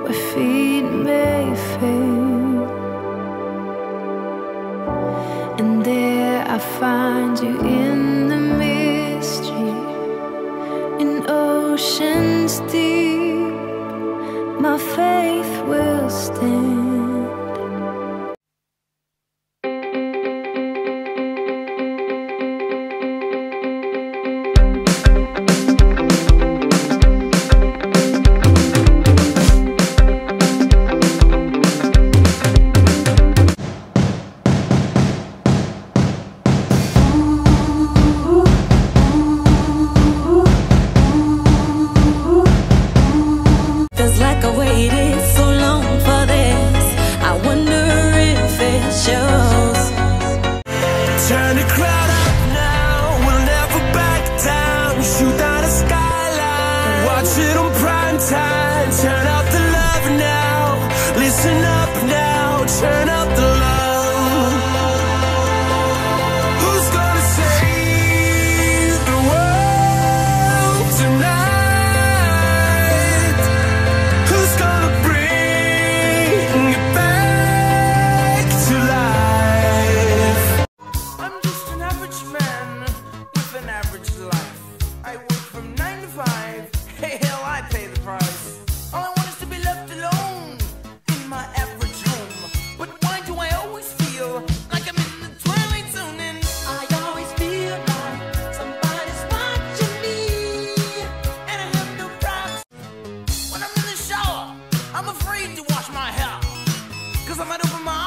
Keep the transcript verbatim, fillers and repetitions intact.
where feet may fail, and there I find you in the mystery, in oceans deep. My faith will stand. Turn the crowd up now, we'll never back down. Shoot down a skyline, watch it on prime time. Turn up the love now, listen up now, turn up the love. Who's gonna save the world tonight? Who's gonna bring it back to life? I'm just an average man with an average life. I work from nine to five. Hey, hell, I pay the price. All I want is to be left alone in my average home. But why do I always feel like I'm in the twilight zone? And I always feel like somebody's watching me, and I have no problems. When I'm in the shower, I'm afraid to wash my hair, 'cause I might open my